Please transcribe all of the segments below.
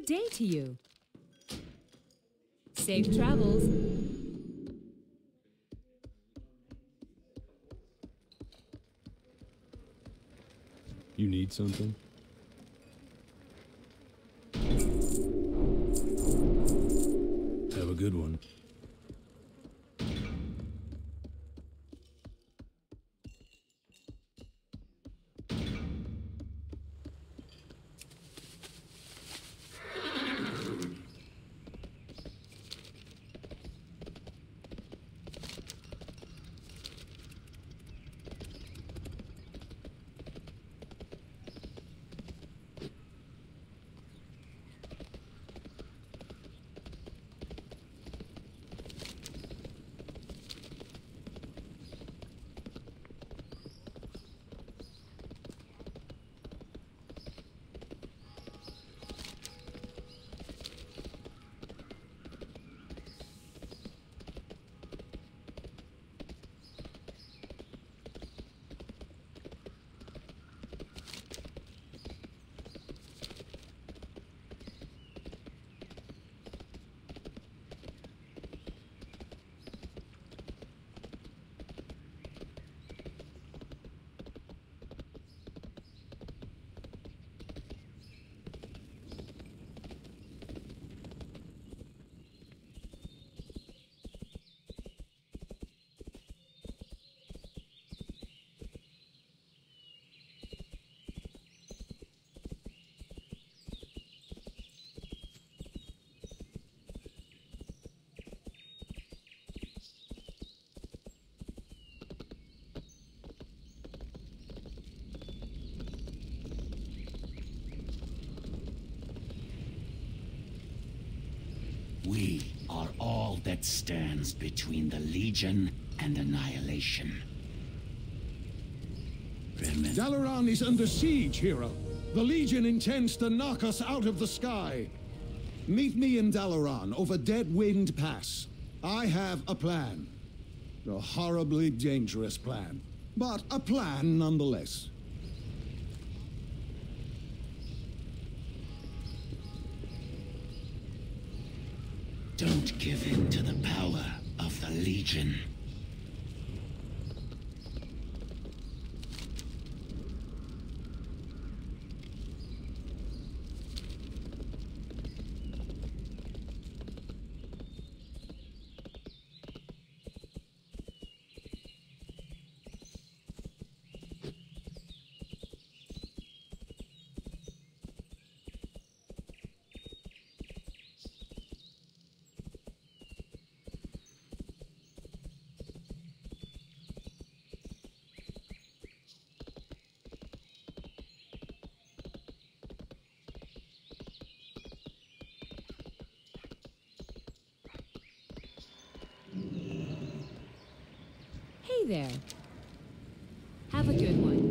Good day to you. Safe travels. You need something? Have a good one. We are all that stands between the Legion and annihilation. Dalaran is under siege, hero. The Legion intends to knock us out of the sky. Meet me in Dalaran over Dead Wind Pass. I have a plan. A horribly dangerous plan, but a plan nonetheless. Don't give in to the power of the Legion. Hey there. Have a good one.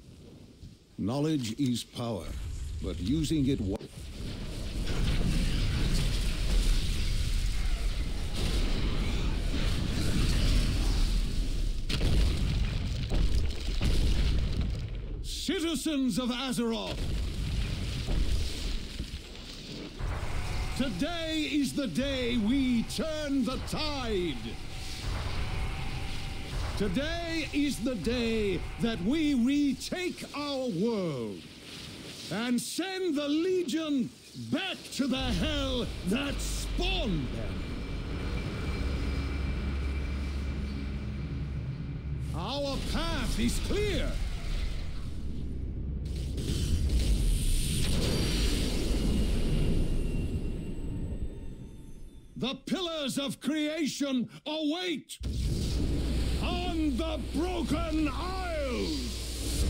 Knowledge is power, but using it Citizens of Azeroth! Today is the day we turn the tide! Today is the day that we retake our world and send the Legion back to the hell that spawned them! Our path is clear! The pillars of creation await on the Broken Isles!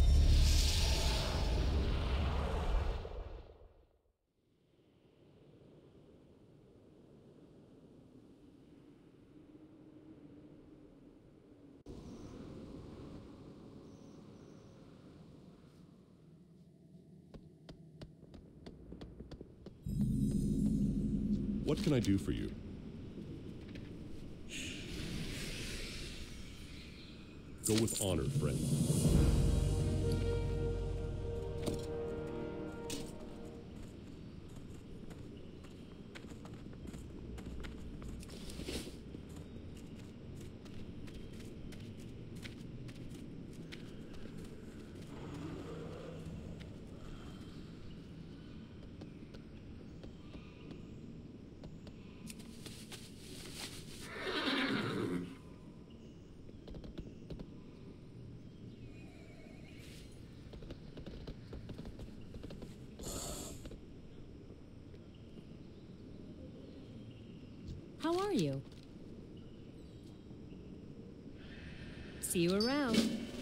What can I do for you? Go with honor, friend. How are you? See you around.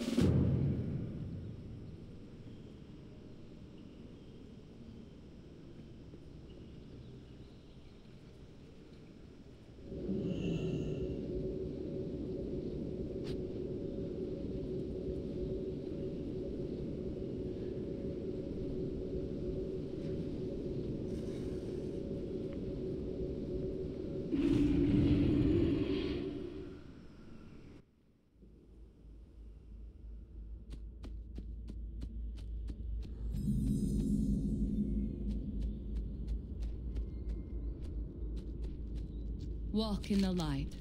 Walk in the light.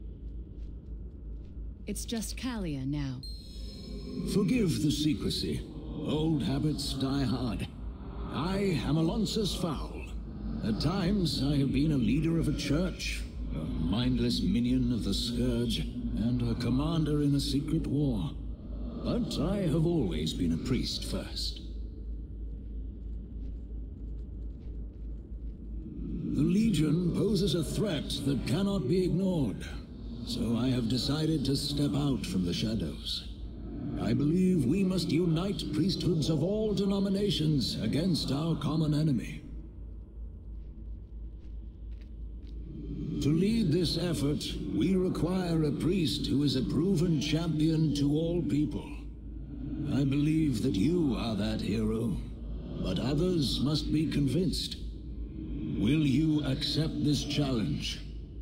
It's just Kalia now. Forgive the secrecy. Old habits die hard. I am Alonsus Foul. At times, I have been a leader of a church, a mindless minion of the Scourge, and a commander in a secret war. But I have always been a priest first. The Legion poses a threat that cannot be ignored, so I have decided to step out from the shadows. I believe we must unite priesthoods of all denominations against our common enemy. To lead this effort, we require a priest who is a proven champion to all people. I believe that you are that hero, but others must be convinced. Will you accept this challenge?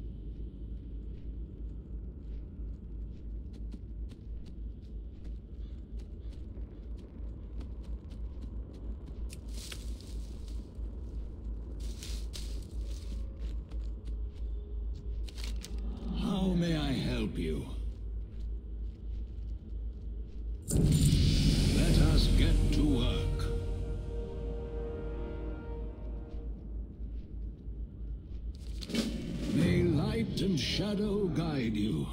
How may I help you? Let us get to work. May light and shadow guide you.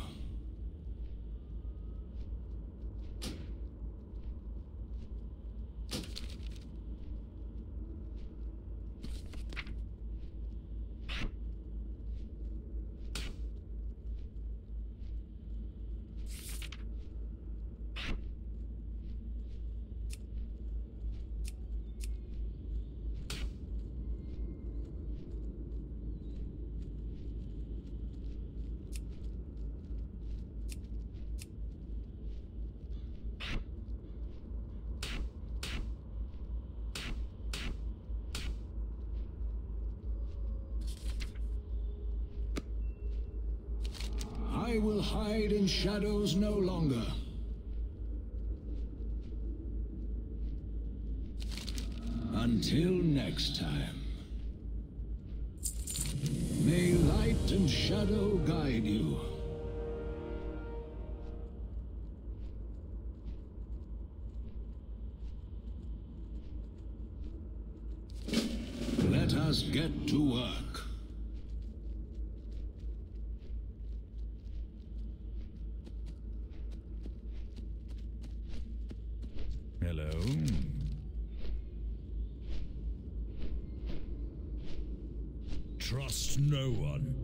I will hide in shadows no longer. Until next time. May light and shadow guide you. Let us get to work. Hello. Trust no one.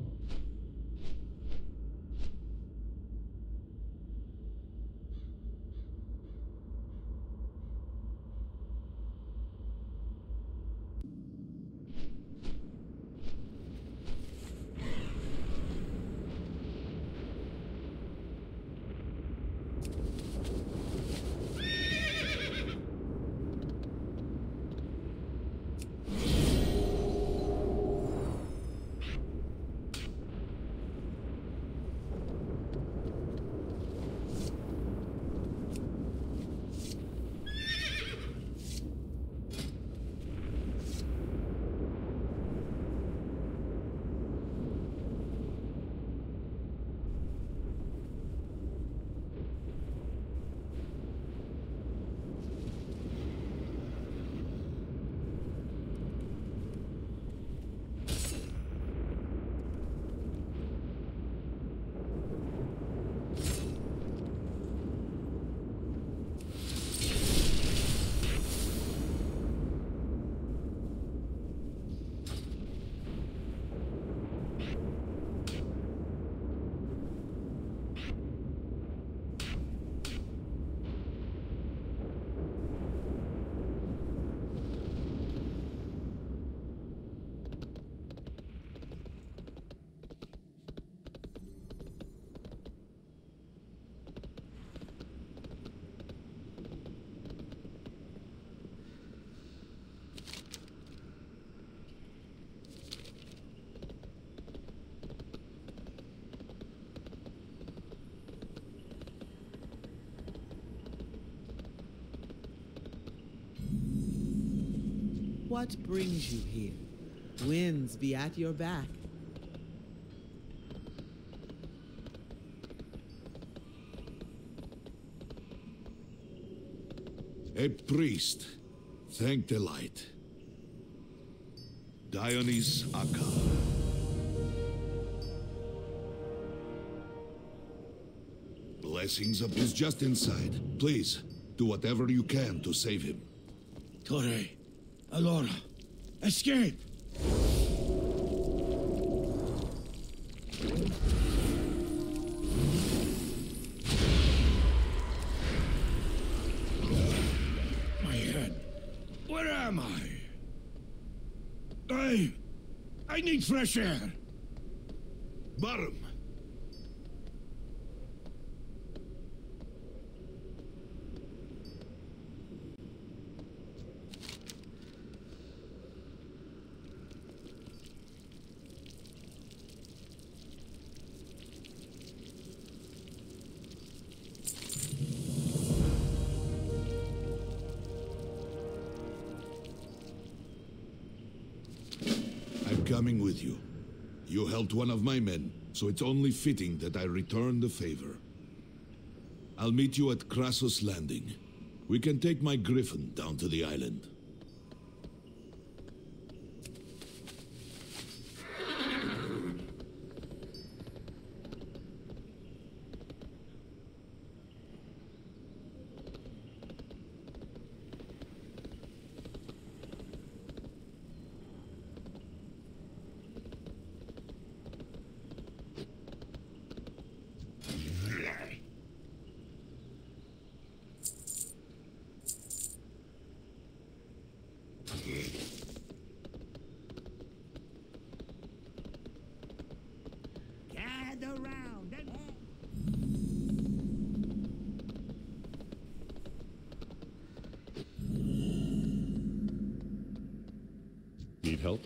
What brings you here? Winds be at your back. A priest, thank the light. Dionys Akka. Blessings of is just inside. Please, do whatever you can to save him. Torre, Alora, escape! My head. Where am I? I need fresh air. Barum! Coming with you. You helped one of my men, so it's only fitting that I return the favor. I'll meet you at Crassus Landing. We can take my griffin down to the island. Need help?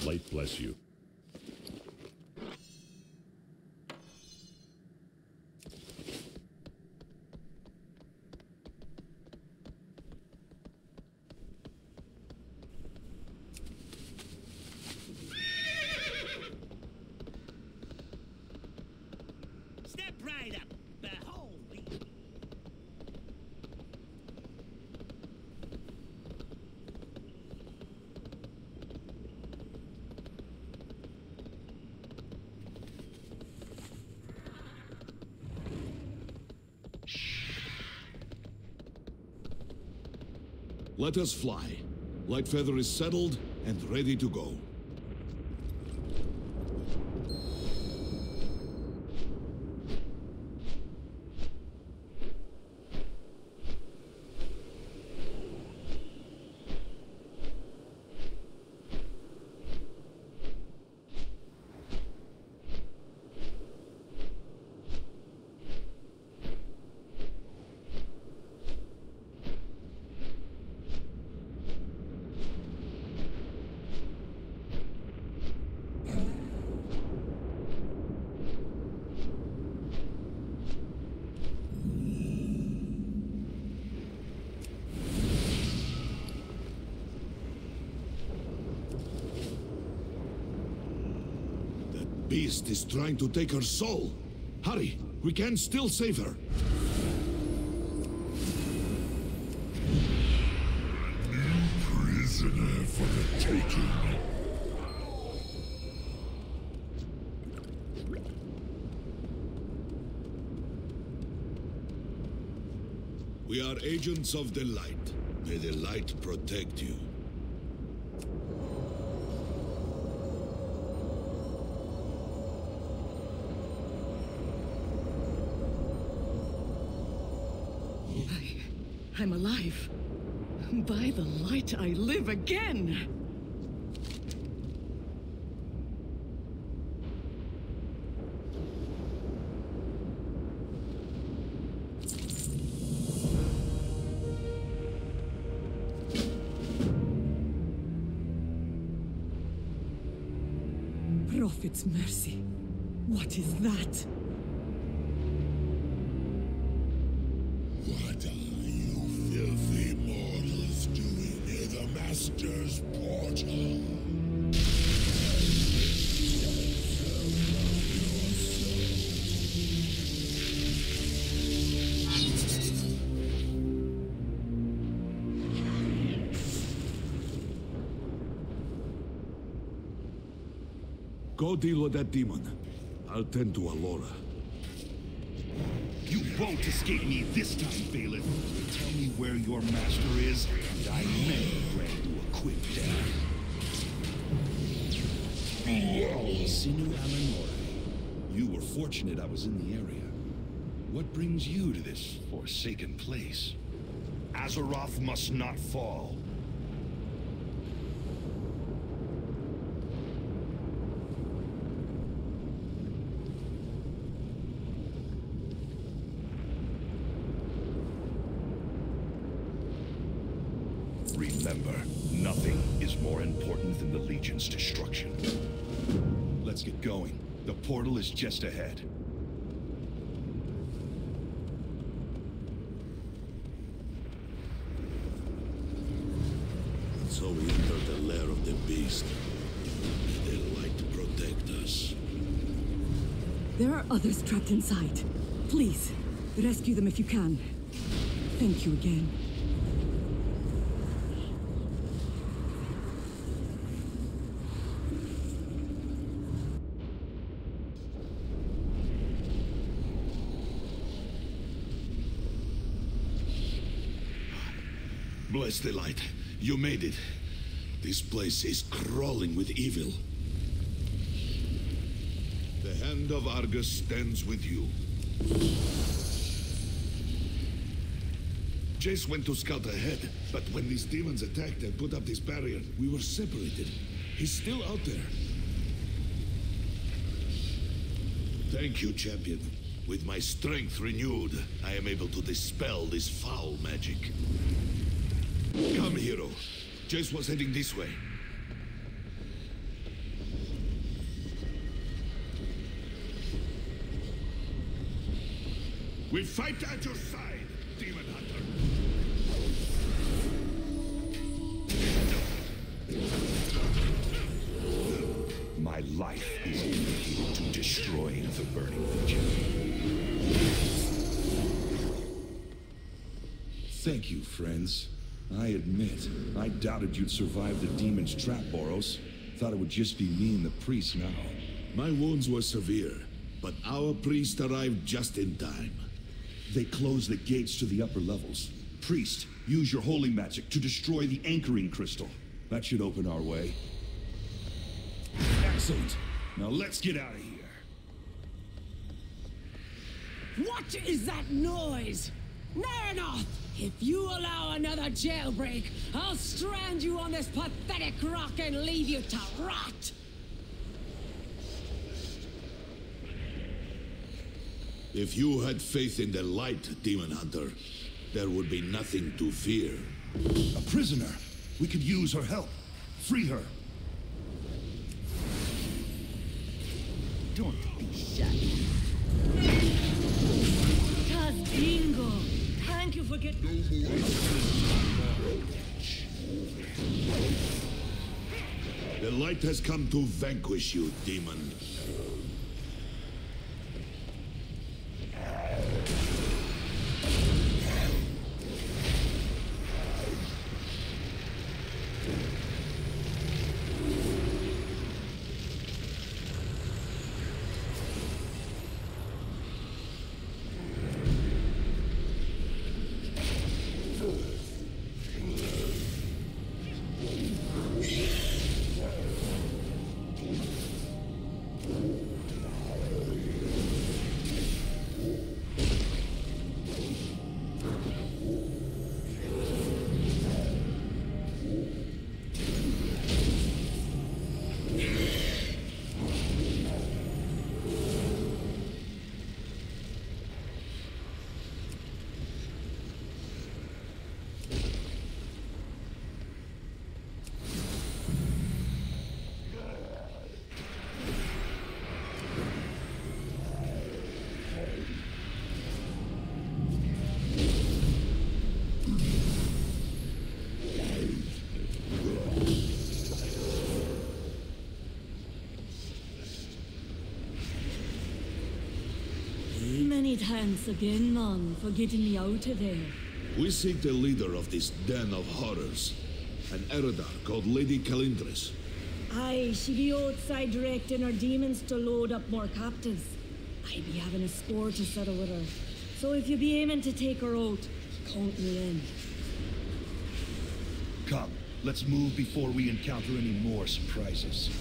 light bless you. Step right up. Behold me. Let us fly. Lightfeather is settled and ready to go. Beast is trying to take her soul. Hurry, we can still save her. Prisoner for the taking. We are agents of the light. May the light protect you. I'm alive. By the light, I live again. Prophet's mercy. What is that? What are you filthy mortals doing near the Master's portal? Go deal with that demon. I'll tend to Alora. You won't escape me this time, Bailiff. Tell me where your master is, and I may grant you a quick death. Sinu Amanore. You were fortunate I was in the area. What brings you to this forsaken place? Azeroth must not fall. Remember, nothing is more important than the Legion's destruction. Let's get going. The portal is just ahead. So we enter the lair of the beast. May the light protect us. There are others trapped inside. Please, rescue them if you can. Thank you again. Bless the light. You made it. This place is crawling with evil. The hand of Argus stands with you. Jace went to scout ahead, but when these demons attacked and put up this barrier, we were separated. He's still out there. Thank you, champion. With my strength renewed, I am able to dispel this foul magic. Come, hero. Jace was heading this way. We fight at your side, Demon Hunter. My life is dedicated to destroying the Burning Legion. Thank you, friends. I admit, I doubted you'd survive the demon's trap, Boros. Thought it would just be me and the priest now. My wounds were severe, but our priest arrived just in time. They closed the gates to the upper levels. Priest, use your holy magic to destroy the anchoring crystal. That should open our way. Excellent. Now let's get out of here. What is that noise? Nernoth! If you allow another jailbreak, I'll strand you on this pathetic rock and leave you to rot! If you had faith in the light, Demon Hunter, there would be nothing to fear. A prisoner! We could use her help. Free her. Don't be shy. Bingo! Thank you for getting... The light has come to vanquish you, demon. Thanks again, man, for getting me out of there. We seek the leader of this den of horrors, an Eridar called Lady Calindris. Aye, she be outside directing her demons to load up more captives. I be having a score to settle with her. So if you be aiming to take her out, count me in. Come, let's move before we encounter any more surprises.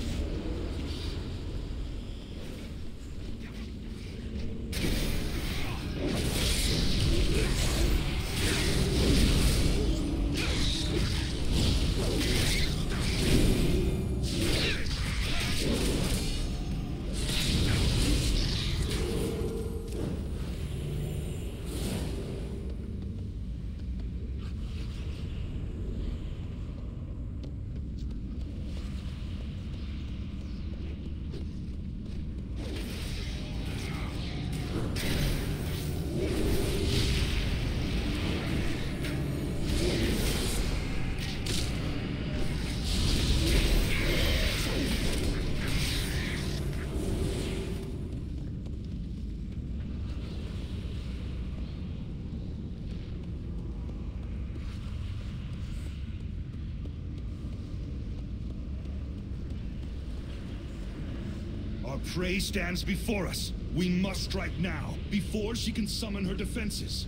Prey stands before us. We must strike now, before she can summon her defenses.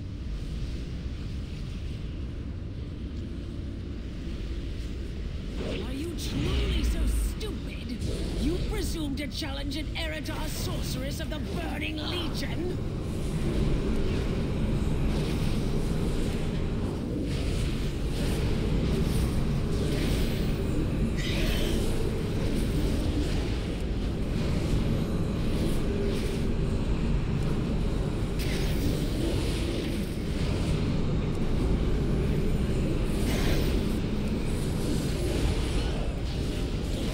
Are you truly so stupid? You presume to challenge an Eridar sorceress of the Burning Legion?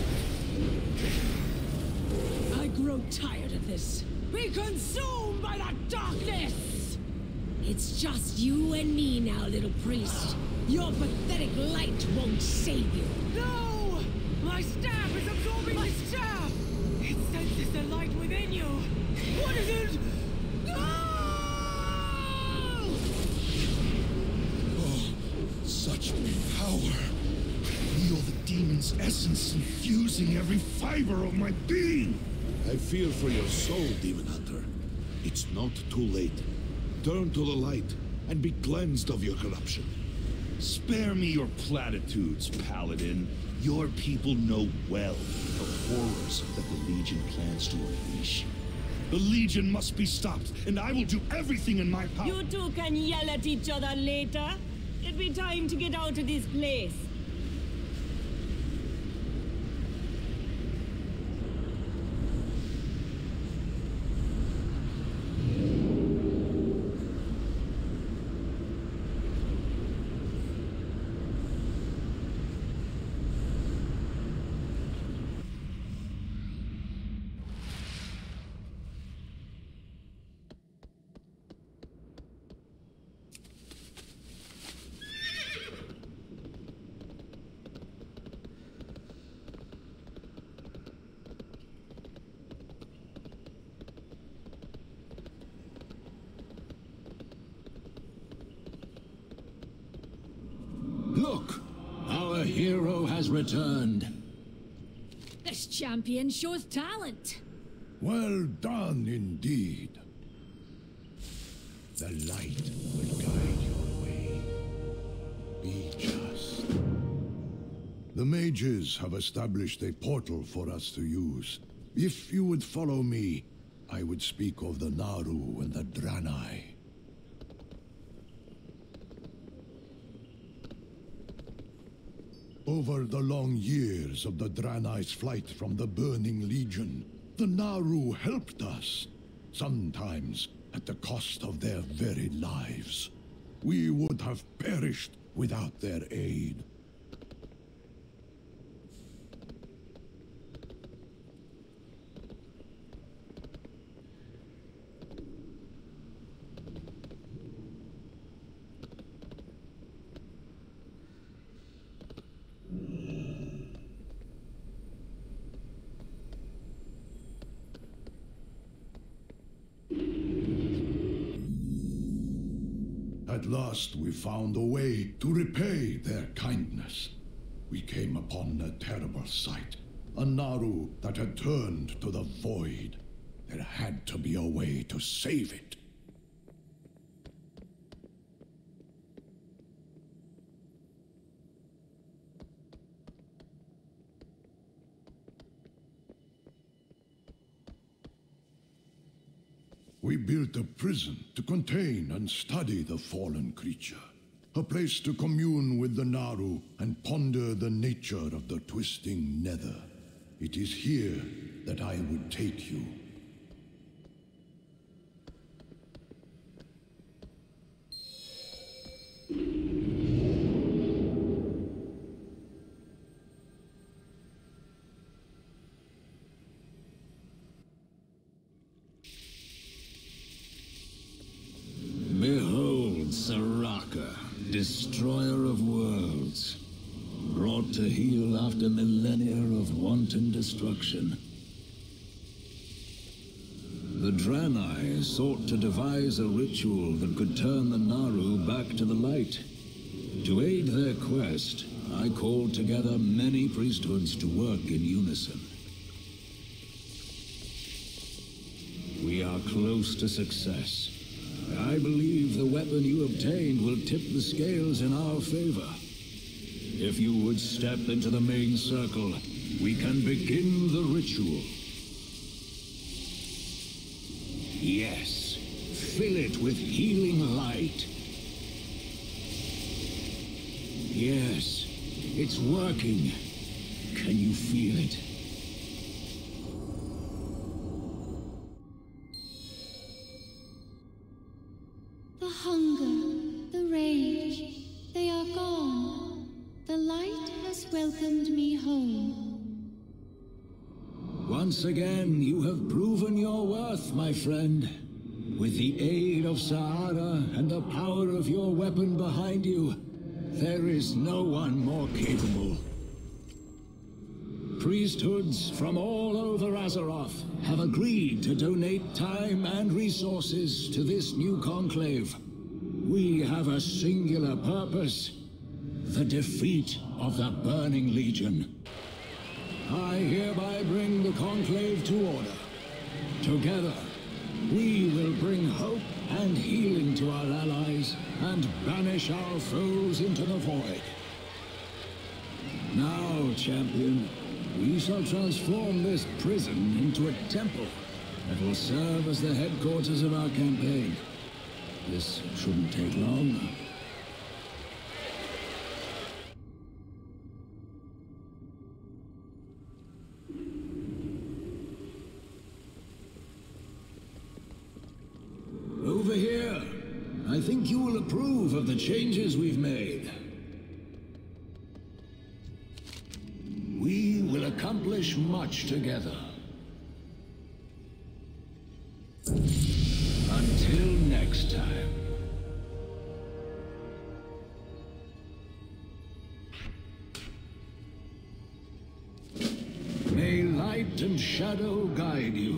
Tired of this. Be consumed by that It's just you and me now, little priest. Your pathetic light won't save you. No! My staff is absorbing my staff! It senses the light within you! What is it? No! Oh, such power! I feel the demon's essence infusing every fiber of my being! I fear for your soul, Demon Hunter. It's not too late. Turn to the light and be cleansed of your corruption. Spare me your platitudes, Paladin. Your people know well the horrors that the Legion plans to unleash. The Legion must be stopped, and I will do everything in my power. You two can yell at each other later. It'll be time to get out of this place. Look! Our hero has returned. This champion shows talent. Well done indeed. The light will guide your way. Be just. The mages have established a portal for us to use. If you would follow me, I would speak of the Naru and the Draenei. Over the long years of the Draenei's flight from the Burning Legion, the Naru helped us, sometimes at the cost of their very lives. We would have perished without their aid. At last we found a way to repay their kindness. We came upon a terrible sight. A Naru that had turned to the void. There had to be a way to save it. We built a prison to contain and study the fallen creature. A place to commune with the Naru and ponder the nature of the twisting nether. It is here that I would take you. Behold, Soraka, destroyer of worlds, brought to heal after millennia of wanton destruction. The Draenei sought to devise a ritual that could turn the Naru back to the light. To aid their quest, I called together many priesthoods to work in unison. We are close to success. I believe the weapon you obtained will tip the scales in our favor. If you would step into the main circle, we can begin the ritual. Yes, fill it with healing light. Yes, it's working. Can you feel it? The hunger, the rage, they are gone. The light has welcomed me home. Once again, you have proven your worth, my friend. With the aid of Sahara and the power of your weapon behind you, there is no one more capable. Priesthoods from all over Azeroth have agreed to donate time and resources to this new conclave. We have a singular purpose: the defeat of the Burning Legion. I hereby bring the conclave to order. Together, we will bring hope and healing to our allies and banish our foes into the void. Now, champion, we shall transform this prison into a temple that will serve as the headquarters of our campaign. This shouldn't take long. Over here. I think you will approve of the changes we've made. We will accomplish much together. Until next time. May light and shadow guide you.